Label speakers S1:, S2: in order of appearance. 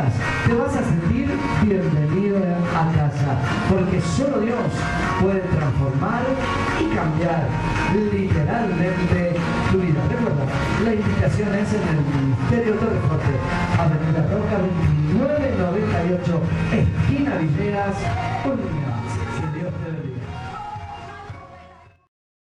S1: Villegas, te vas a sentir bienvenido a casa, porque solo Dios puede transformar y cambiar literalmente tu vida. Recuerda, la invitación es en el Ministerio Torreforte, Avenida Roca 2998, esquina Villegas,